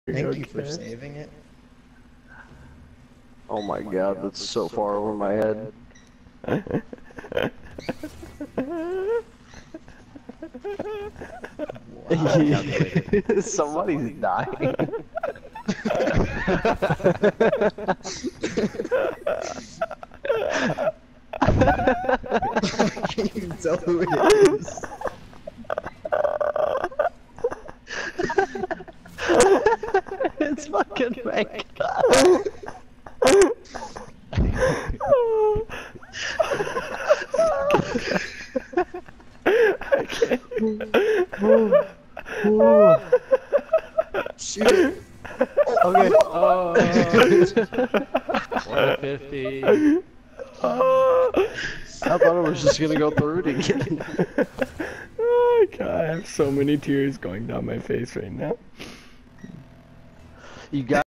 Thank you for saving it. Oh my god, that's so far over my head. Wow. Somebody's dying. Can you tell who it is? It's fucking Frank. I can't. Shoot it. Okay. Oh, 150. I thought it was just gonna go through it again. Oh god, I have so many tears going down my face right now. You got